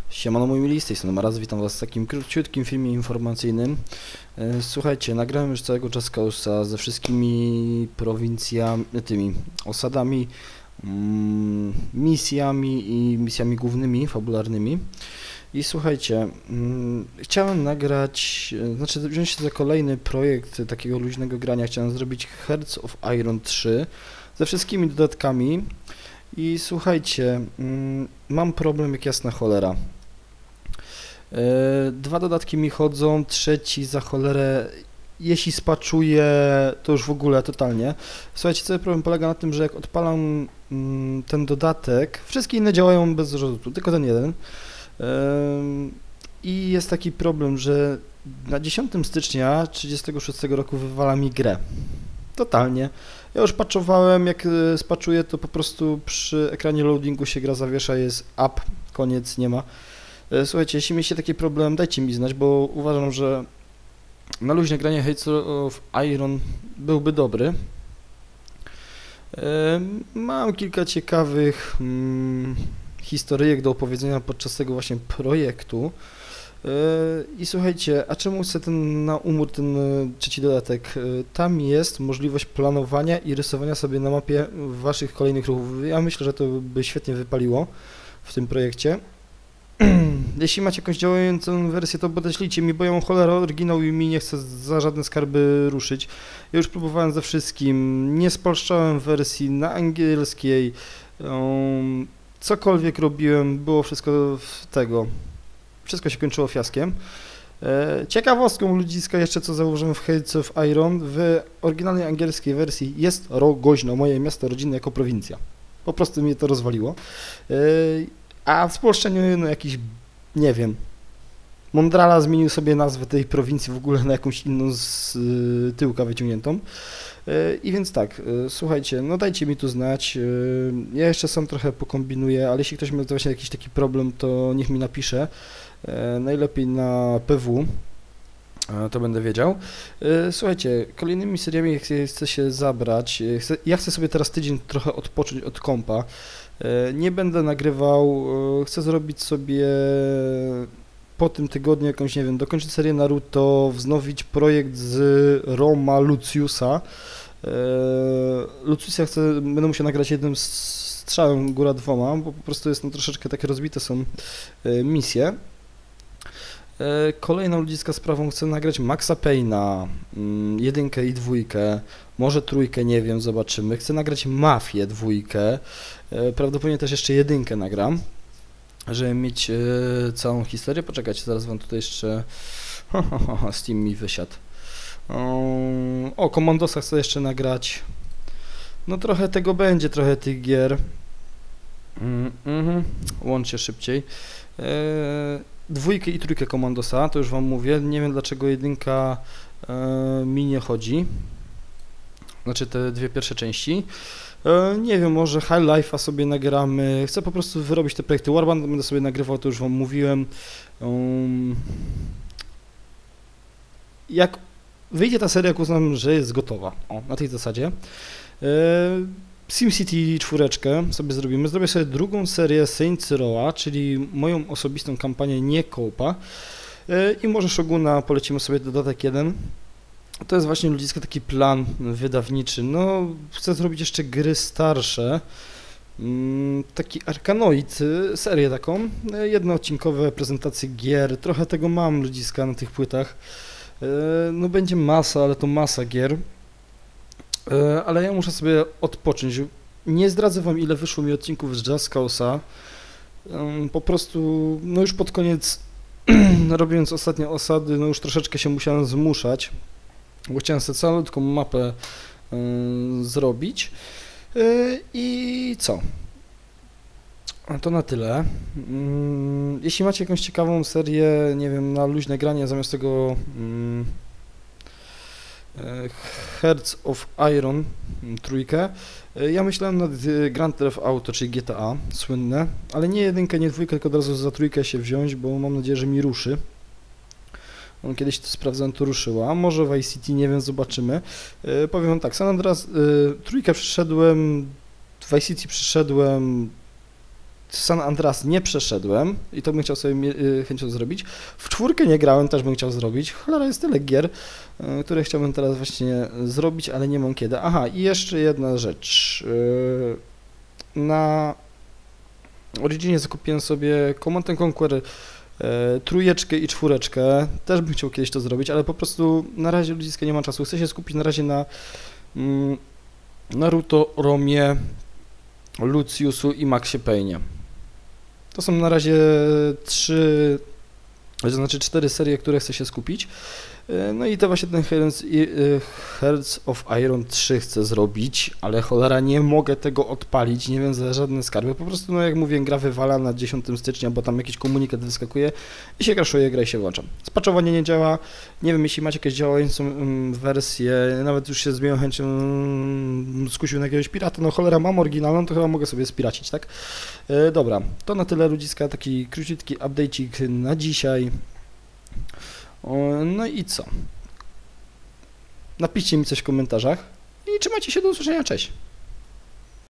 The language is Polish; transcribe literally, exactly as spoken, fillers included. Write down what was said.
Siemano moi mili, z tej strony Maraz, witam was w takim króciutkim filmie informacyjnym. E, Słuchajcie, nagrałem już całego Just Cause'a ze wszystkimi prowincjami, tymi osadami, mm, misjami i misjami głównymi, fabularnymi. I słuchajcie, mm, chciałem nagrać, e, znaczy wziąć się za kolejny projekt takiego luźnego grania. Chciałem zrobić Hearts of Iron trzy ze wszystkimi dodatkami. I słuchajcie, mm, mam problem jak jasna cholera. E, Dwa dodatki mi chodzą, trzeci za cholerę, jeśli spaczuje, to już w ogóle totalnie. Słuchajcie, cały problem polega na tym, że jak odpalam mm, ten dodatek, wszystkie inne działają bez zarzutu, tylko ten jeden. E, I jest taki problem, że na dziesiątego stycznia trzydziestego szóstego roku wywala mi grę. Totalnie. Ja już patchowałem, jak e, spaczuje, to po prostu przy ekranie loadingu się gra zawiesza, jest up, koniec, nie ma. E, Słuchajcie, jeśli mieliście taki problem, dajcie mi znać, bo uważam, że na luźne granie Hearts of Iron byłby dobry. E, Mam kilka ciekawych mm, historyjek do opowiedzenia podczas tego właśnie projektu. I słuchajcie, a czemu chcę ten na umór, ten trzeci dodatek? Tam jest możliwość planowania i rysowania sobie na mapie waszych kolejnych ruchów. Ja myślę, że to by świetnie wypaliło w tym projekcie. Jeśli macie jakąś działającą wersję, to podeślijcie mi, bo ja mam cholerę oryginał i mi nie chcę za żadne skarby ruszyć. Ja już próbowałem ze wszystkim, nie spolszczałem wersji na angielskiej, um, cokolwiek robiłem, było wszystko w tego. Wszystko się kończyło fiaskiem. E, ciekawostką ludziska jeszcze, co zauważyłem w Hearts of Iron, w oryginalnej angielskiej wersji jest Rogoźno, moje miasto rodzinne jako prowincja. Po prostu mnie to rozwaliło. E, a w spolszczeniu, no jakiś, nie wiem, Mondrala zmienił sobie nazwę tej prowincji w ogóle na jakąś inną z y, tyłka wyciągniętą. I więc tak, słuchajcie, no dajcie mi tu znać, ja jeszcze sam trochę pokombinuję, ale jeśli ktoś ma właśnie jakiś taki problem, to niech mi napisze, najlepiej na P W, to będę wiedział. Słuchajcie, kolejnymi seriami chcę się zabrać, chcę, ja chcę sobie teraz tydzień trochę odpocząć od kompa, nie będę nagrywał, chcę zrobić sobie po tym tygodniu jakąś, nie wiem, dokończyć serię Naruto, wznowić projekt z Roma Luciusa. Eee, Luciusa chcę, będę musiał nagrać jednym strzałem, góra dwoma, bo po prostu jest no, troszeczkę takie rozbite są e, misje. E, kolejną ludzika sprawą chcę nagrać Maxa Payne'a, mm, jedynkę i dwójkę, może trójkę, nie wiem, zobaczymy. Chcę nagrać Mafię dwójkę, e, prawdopodobnie też jeszcze jedynkę nagram, żeby mieć e, całą historię. Poczekajcie, zaraz wam tutaj jeszcze Steam mi wysiadł. O, o Commandosa chcę jeszcze nagrać. No trochę tego będzie, trochę tych gier. Mm, mm, łączcie szybciej. E, dwójkę i trójkę Commandosa, to już wam mówię. Nie wiem dlaczego jedynka e, mi nie chodzi. Znaczy te dwie pierwsze części. E, nie wiem, może High Life'a sobie nagramy. Chcę po prostu wyrobić te projekty. Warband będę sobie nagrywał, to już wam mówiłem. Um, jak wyjdzie ta seria, jak uznam, że jest gotowa. O, na tej zasadzie. E, SimCity cztery sobie zrobimy. Zrobię sobie drugą serię Saints Row, czyli moją osobistą kampanię, nie Coop'a. E, I może Shoguna polecimy sobie dodatek jeden. To jest właśnie ludziska taki plan wydawniczy. No, chcę zrobić jeszcze gry starsze. Mm, taki Arkanoid, serię taką. Jednoodcinkowe prezentacje gier. Trochę tego mam ludziska na tych płytach. No będzie masa, ale to masa gier. Ale ja muszę sobie odpocząć. Nie zdradzę wam, ile wyszło mi odcinków z Just Cause'a. Po prostu, no już pod koniec, robiąc ostatnie osady, no już troszeczkę się musiałem zmuszać. Bo chciałem sobie całą mapę y, zrobić. Y, I co? To na tyle. Y, jeśli macie jakąś ciekawą serię, nie wiem, na luźne granie zamiast tego y, Hearts of Iron trójkę, y, ja myślałem nad Grand Theft Auto, czyli G T A, słynne, ale nie jedynkę, nie dwójkę, tylko od razu za trójkę się wziąć, bo mam nadzieję, że mi ruszy. On kiedyś to sprawdzałem, to ruszyła, może w Vice City, nie wiem, zobaczymy. Yy, powiem wam tak, San Andreas, yy, trójkę przyszedłem, w Vice City przyszedłem San Andreas nie przeszedłem i to bym chciał sobie mie- y, chęcią zrobić. W czwórkę nie grałem, też bym chciał zrobić. Cholera, jest tyle gier, y, które chciałbym teraz właśnie zrobić, ale nie mam kiedy. Aha, i jeszcze jedna rzecz. Y, na Originie zakupiłem sobie Command and Conquer y, trójeczkę i czwóreczkę. Też bym chciał kiedyś to zrobić, ale po prostu na razie ludziska nie ma czasu. Chcę się skupić na razie na mm, Naruto, Romie, Luciusu i Maxie Payne'ie. To są na razie trzy, to znaczy cztery serie, które chcę się skupić. No i to właśnie ten Hearts Hearts of Iron trzy chcę zrobić, ale cholera nie mogę tego odpalić, nie wiem za żadne skarby. Po prostu, no jak mówię, gra wywala na dziesiątego stycznia, bo tam jakiś komunikat wyskakuje i się crashuje, gra i się włącza. Spaczowanie nie działa, nie wiem, jeśli macie jakieś działającą um, wersję, nawet już się z moją chęcią um, skusił na jakiegoś pirata, no cholera, mam oryginalną, to chyba mogę sobie spiracić, tak? E, dobra, to na tyle ludziska, taki króciutki update'ik na dzisiaj. O, no i co? Napiszcie mi coś w komentarzach i trzymajcie się, do usłyszenia, cześć!